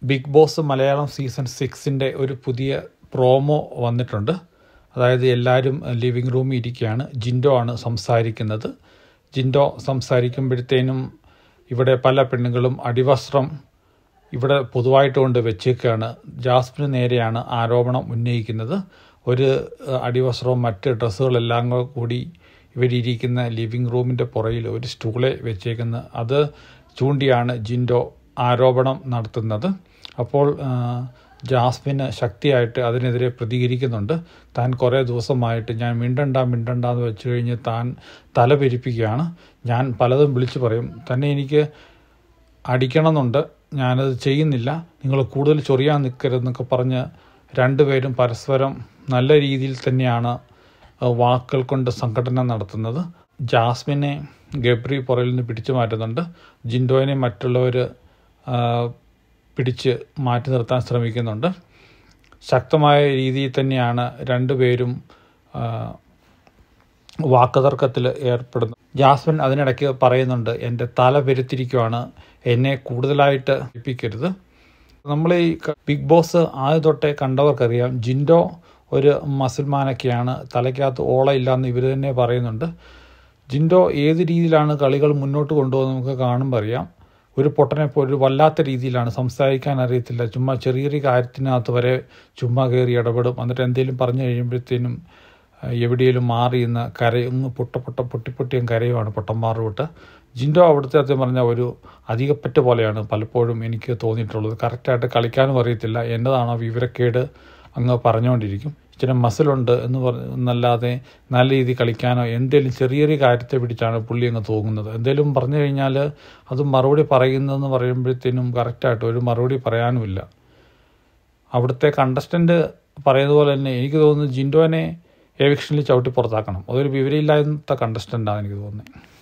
Big boss Malayalam season 6 ഒരു പുതിയ promo വന്നിട്ടുണ്ട്. അതായത് എല്ലാവരും ലിവിങ് റൂമിൽ ഇരിക്കുകയാണ്. ജിൻഡോ ആണ് സംസാരിക്കുന്നത്. ജിൻഡോ സംസാരിക്കുമ്പോഴത്തേനും ഇവിടെ പല പെണ്ണുങ്ങളും അടിവസ്ത്രം ഇവിടെ പൊതുവായിട്ട് കൊണ്ട് വെച്ചേക്കുകയാണ്. ജാസ്മിന് നേരെയാണ് ആരോപണം ഉന്നയിക്കുന്നത്. ഒരു അടിവസ്ത്രവും മറ്റ് ഡ്രസ്സുകളെല്ലാം കൂടി ഇവരിയ്ക്കുന്ന ലിവിങ് റൂമിൻ്റെ പുറയിൽ ഒരു സ്റ്റൂളെ വെച്ചേക്കുന്നത്. അത് ചൂണ്ടിയാണ് ജിൻഡോ ആരോപണം നടത്തുന്നത്. അപ്പോൾ ജാസ്മിന് ശക്തിയായിട്ട് അതിനെതിരെ പ്രതികരിക്കുന്നുണ്ട്. താൻ കുറേ ദിവസമായിട്ട് ഞാൻ മിണ്ടണ്ടെന്ന് വെച്ച് കഴിഞ്ഞ് താൻ തല പെരിപ്പിക്കുകയാണ്. ഞാൻ പലതും വിളിച്ചു പറയും, തന്നെ എനിക്ക് അടിക്കണമെന്നുണ്ട്, ഞാനത് ചെയ്യുന്നില്ല, നിങ്ങൾ കൂടുതൽ ചൊറിയാൻ നിൽക്കരുതെന്നൊക്കെ പറഞ്ഞ് രണ്ടുപേരും പരസ്പരം നല്ല രീതിയിൽ തന്നെയാണ് വാക്കുകൾ കൊണ്ട് സംഘടന നടത്തുന്നത്. ജാസ്മിനെ ഗബ്രി പുറയിൽ നിന്ന് പിടിച്ചു മാറ്റുന്നുണ്ട്. ജിൻഡോയെ മറ്റുള്ളവർ പിടിച്ച് മാറ്റി നിർത്താൻ ശ്രമിക്കുന്നുണ്ട്. ശക്തമായ രീതിയിൽ തന്നെയാണ് രണ്ടുപേരും വാക്കുതർക്കത്തിൽ ഏർപ്പെടുന്നത്. ജാസ്മിൻ അതിനിടയ്ക്ക് പറയുന്നുണ്ട്, എൻ്റെ തല പെരുത്തിരിക്കുവാണ്, എന്നെ കൂടുതലായിട്ട് ഏൽപ്പിക്കരുത്. നമ്മൾ ഈ ബിഗ് ബോസ് ആദ്യം തൊട്ടേ കണ്ടവർക്കറിയാം, ജിൻഡോ ഒരു മസിൽമാനൊക്കെയാണ്, തലയ്ക്കകത്ത് ഓളയില്ലാന്ന് ഇവർ തന്നെ പറയുന്നുണ്ട്. ജിൻഡോ ഏത് രീതിയിലാണ് കളികൾ മുന്നോട്ട് കൊണ്ടുപോകുന്നത് നമുക്ക് കാണുമ്പോൾ അറിയാം. ഒരു പൊട്ടനെപ്പോൾ ഒരു വല്ലാത്ത രീതിയിലാണ്, സംസാരിക്കാൻ അറിയത്തില്ല, ചുമ്മാ ചെറിയ കാര്യത്തിനകത്ത് വരെ ചുമ്മാ കയറി ഇടപെടും. എന്നിട്ട് എന്തെങ്കിലും പറഞ്ഞു കഴിയുമ്പോഴത്തേനും എവിടെയെങ്കിലും മാറിയെന്ന് കരയൊന്ന് പൊട്ടിപ്പൊട്ടിയും കരയുമാണ് പൊട്ടന്മാർ വിട്ട്. ജിൻഡോ അവിടുത്തെ സത്യം പറഞ്ഞാൽ ഒരു അധികപ്പറ്റ പോലെയാണ് പലപ്പോഴും എനിക്ക് തോന്നിയിട്ടുള്ളത്. കറക്റ്റായിട്ട് കളിക്കാനും അറിയത്തില്ല, എന്നതാണോ വിവരക്കേട് അങ്ങ് പറഞ്ഞുകൊണ്ടിരിക്കും. ഇച്ചിരി മസിലുണ്ട് എന്നല്ലാതെ നല്ല രീതിയിൽ കളിക്കാനോ എന്തെങ്കിലും ചെറിയ കാര്യത്തെ പിടിച്ചാണ് പുള്ളി അങ്ങ് തോന്നുന്നത്. എന്തെങ്കിലും പറഞ്ഞു കഴിഞ്ഞാൽ അത് മറുപടി പറയുന്നതെന്ന് പറയുമ്പോഴത്തേനും കറക്റ്റായിട്ട് ഒരു മറുപടി പറയാനുമില്ല. അവിടുത്തെ കണ്ടസ്റ്റൻ്റ് പറയുന്നത് പോലെ തന്നെ എനിക്ക് തോന്നുന്നു ജിൻഡോനെ എവിക്ഷനിൽ ചവിട്ടി പുറത്താക്കണം. അതൊരു വിവരമില്ലാത്ത കണ്ടസ്റ്റൻ്റാണ് എനിക്ക് തോന്നുന്നത്.